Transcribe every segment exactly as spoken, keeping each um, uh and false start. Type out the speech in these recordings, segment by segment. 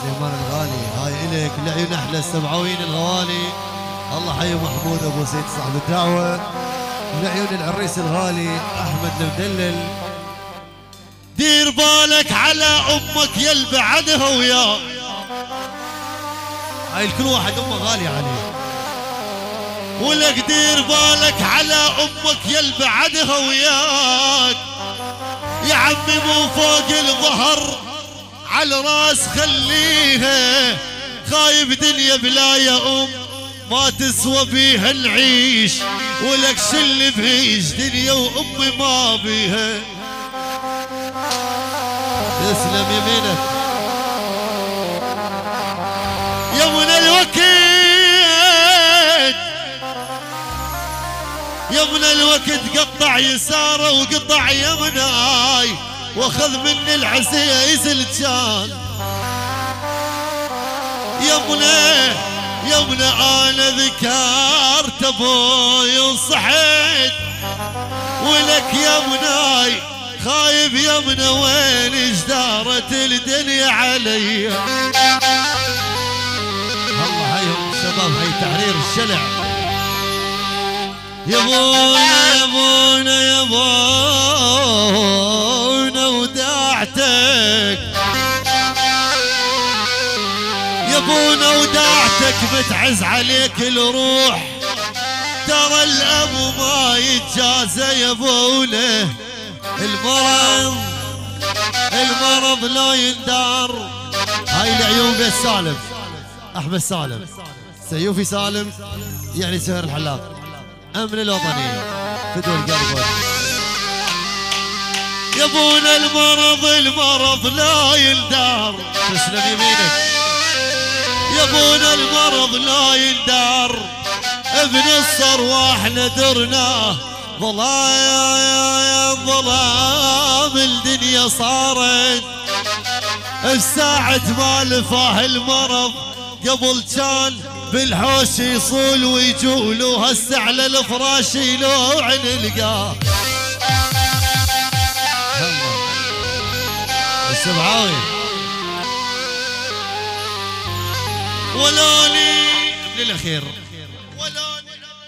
سليمان الغالي هاي إلك لعيون أحلى السبعوين الغوالي. الله حي محمود أبو سيد صاحب الدعوة. لعيون العريس الغالي أحمد المدلل. دير بالك على أمك يل بعدها وياك. هاي الكل واحد أمه غالي عليه. ولك دير بالك على أمك يل بعدها وياك. يا عمي مو فوق الظهر على راس خليها. خايب دنيا بلا يا أم ما تسوى بيها نعيش. ولك شل بعيش دنيا وأمي ما بيها. تسلم يمينك يا من الوقت يا من الوقت قطع يساره وقطع يمناي. واخذ مني العزيز الجان. يا منى يا منى انا ذكرت ابوي وصحيت. ولك يا مناي خايب يا منى وين اجدارت الدنيا علي. الله حيهم الشباب هاي تحرير الشلع. يا بونا يا بونا يا بونا وداعتك. يا بونا وداعتك بتعز عليك الروح. ترى الابو ما يتجازى يا بونا. المرض المرض لا يندار. هاي العيون بيت سالم احمد سالم سيوفي سالم يعني سهر الحلاق امن الوطنيه فدوى القلب. يا ابونا المرض المرض لا يندار. تسلم يمينك يا ابونا المرض لا يندار. ابن الصرواح ندرناه. ظلام ظلام الدنيا صارت. بساعة ما لفاه المرض قبل كان بالحوش يصول ويجول. وهسه على الفراش يلوع نلقاه. السبعاوي ولوني من الاخير ولوني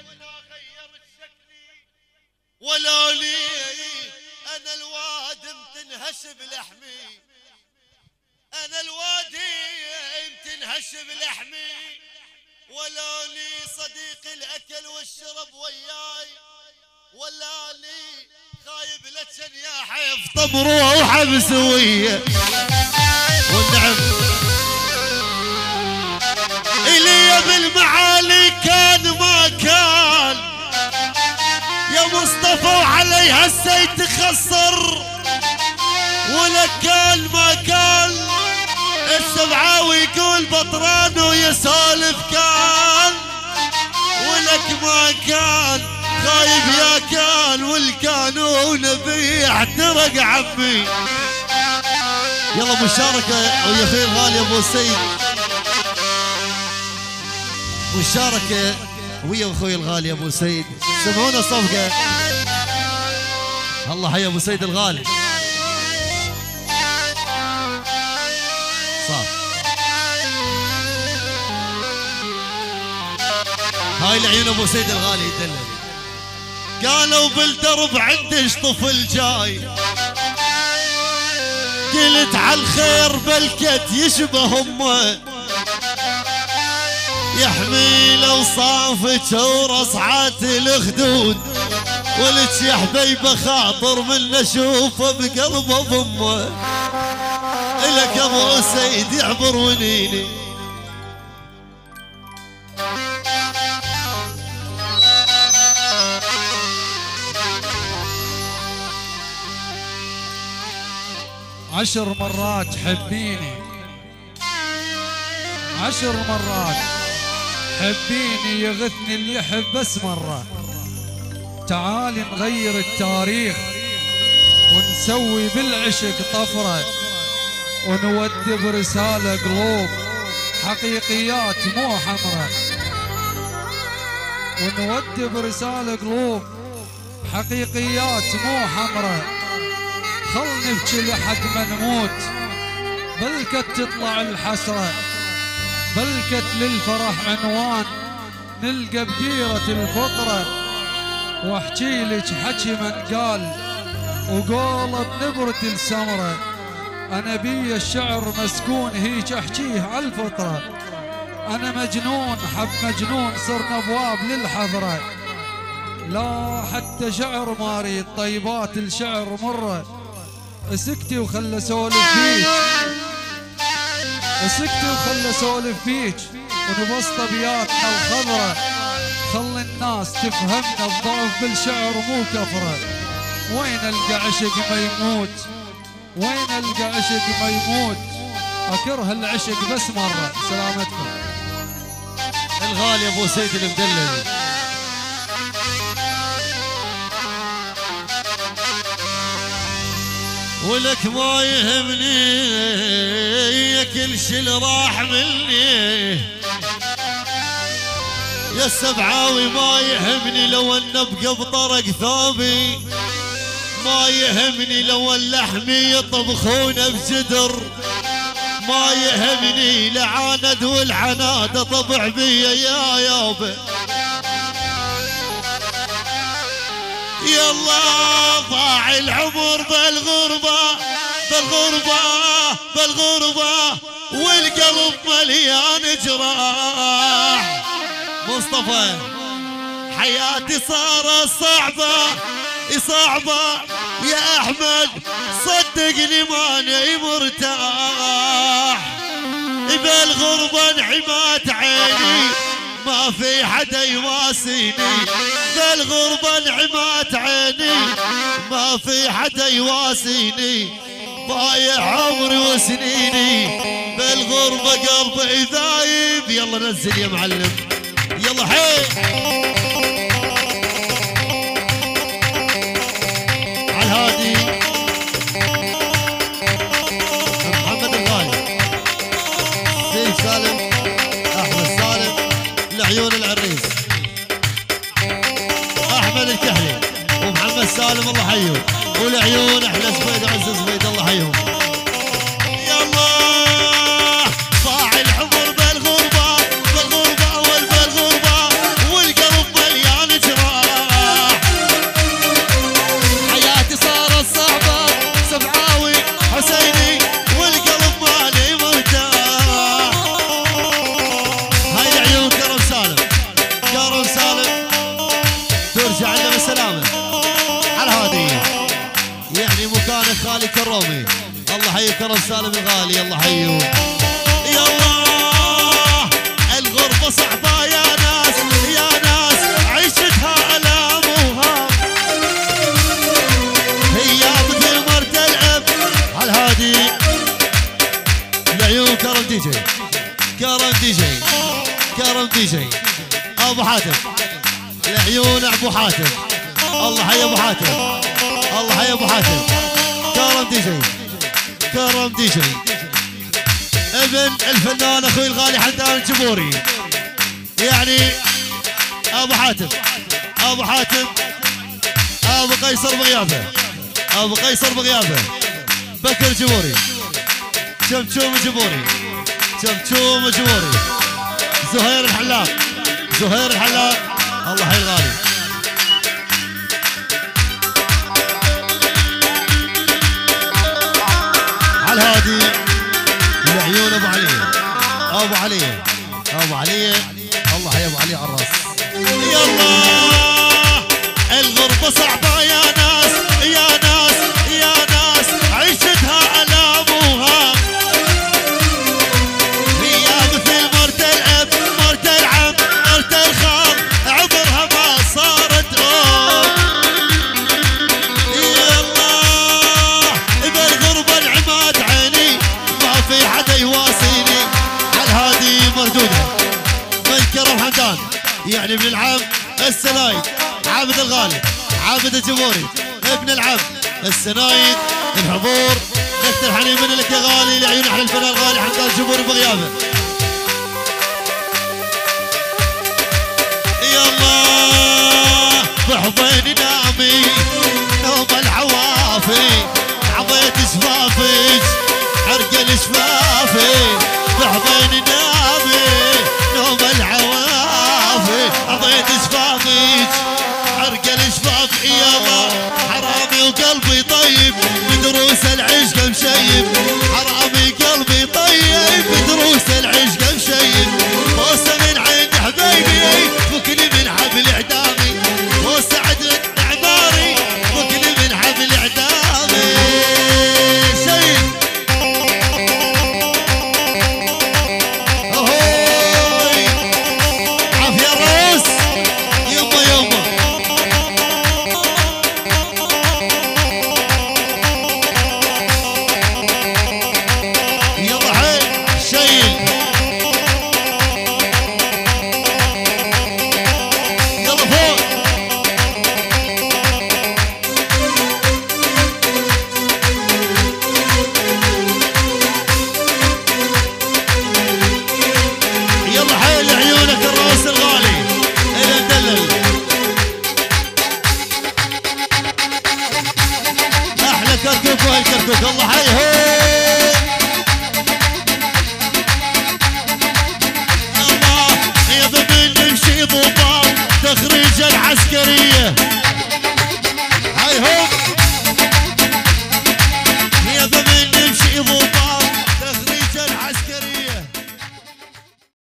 ولولي انا الواد متنهش بلحمي. انا الوادي متنهش بلحمي. ولولي صديق الاكل والشرب وياي. ولالي خايب لجن يا حيف طمروه وحبس ويا. والنعم الي بالمعالي كان ما كان. يا مصطفى وعلي هسه يتخسر. ولك كان ما كان. السبعاوي يقول بطران ويسولف كان. ولك ما كان خايب يا كان. والكانون بي احترق عمي. يلا مشاركه ويا خير غالي ابو سيد. مشاركه ويا اخوي الغالي ابو سيد. سمعونا صفقه. الله حي ابو سيد الغالي. صح هاي العيون ابو سيد الغالي يدلل. قالوا بالدرب عندش طفل جاي. قلت على الخير بلكت يشبه امه. يحمي لو صافك ورصعات الخدود. ولك يا حبيبه خاطر من اشوفه بقلبه بامه. الك ابو سيد يعبر ونيني. عشر مرات حبيني. عشر مرات حبيني يغثني اللي يحب بس مرة. تعالي نغير التاريخ ونسوي بالعشق طفرة. ونودي برسالة قلوب حقيقيات مو حمرة. ونودي برسالة قلوب حقيقيات مو حمرة. خل نبكي لحد ما نموت. بلكت تطلع الحسرة، بلكت للفرح عنوان، نلقى بجيرة الفقرة، واحكي لك حكي من قال وقولب نبرة السمرة. انا بي الشعر مسكون هيك احكيه عالفطرة، انا مجنون حب مجنون صرنا ابواب للحضرة، لا حتى شعر ما اريد طيبات الشعر مرة. اسكتي وخلى اسولف بيك، اسكتي وخلى اسولف بيك ونبسط ابياتنا الخضرة، خلي الناس تفهمنا الضعف بالشعر مو كفرة. وين القى عشق ما يموت، وين القى عشق ما يموت، اكره العشق بس مرة. سلامتكم. الغالي ابو سيد المدلل. ولك ما يهمني كل شي اللي راح مني يا السبعاوي، ما يهمني لو ان ابقى بطرق ثوبي، ما يهمني لو اللحم يطبخون بجدر، ما يهمني لعاند والعناد طبع بيا يا يابا. يلا ضاع العمر بالغربة بالغربة بالغربة والقلب مليان جراح. مصطفى حياتي صارت صعبة صعبة يا أحمد، صدقني ماني مرتاح، بالغربة انعمت عيني ما في حدا يواسيني، بالغربة انعمت عيني ما في حدا يواسيني، ضايع عمري وسنيني بالغربة قلبي ذايب. يلا نزل يا معلم، يلا حي عالهادي محمد الغالي، سيف سالم، احمد سالم، لعيون العريس، احمد الكحلي ومحمد سالم الله حيهم، والعيون احلى زبيد وعز زبيد الله حيهم. يلا ضاع العمر بالغربه بالغربه اول بالغربه والقلب مليان جراح، حياتي صارت صعبه سبعاوي حسيني والقلب مالي مرتاح. هاي عيون كرم سالم، كرم سالم ترجع لنا بالسلامه على هادي، يعني مكان خالي كرومي الله حي كرم سالم الغالي الله حيو. يلا الغربة صعبة يا ناس يا ناس عيشتها ألام وهام، هي مثل ما تلعب على الهادي. العيون كرم دي جي، كرم دي جي، كرم دي جي ابو حاتم، العيون ابو حاتم الله حي ابو حاتم، الله حي ابو حاتم، كرم دي جي، كرم دي جي ابن الفنان اخوي الغالي حمدان الجمهوري، يعني ابو حاتم ابو حاتم ابو قيصر بغيابه، ابو قيصر بغيابه، بكر جمهوري، شمشوم جمهوري، شمشوم جمهوري، زهير الحلاق، زهير الحلاق الله حي الغالي. على الهادي العيون ابو علي، ابو علي ابو علي الله حي ابو علي على الراس. يلا الغربة صعبة يا ناس يا ناس يا ناس عيشتها ألام وهام، هي مثل مرت الأب مرت العم مرت الخال عمرها ما صارت أم. يلا بالغربة انعمت عيني ما في حدا يواسيني، على الهادي مردودة من كرم حمدان يعني ابن العم السنايد عابد الغالي، عابد الجمهوري ابن العم السنايد، الحضور دكتور حنين من لك يا غالي، لعيون احلى الفنان الغالي حمدان الجمهوري بغيابه. يلا بحضيني نامي نوم العوافي عضيت شفافك عرقل شفافي بحضن نامي نوم العوافي عضيت شفافيك عرقل شفافي يابا حرامي وقلبي طيب بدروس العشق مشيب حرامي قلبي طيب بدروس العشق مشيب بوسه من عند حبايبي فكني من حبل اعدامي بوسه عدل اعماري فكني من حبل اعدامي سيد اهوي عافيه الراس يما يما يلا حيل شيل يلا فوق يلا حيل عيونك الراس الغالي الى مدلل احلى كركوك وهالكركوك الله حي هو الله يا ذا نمشي ضباب تخريج العسكري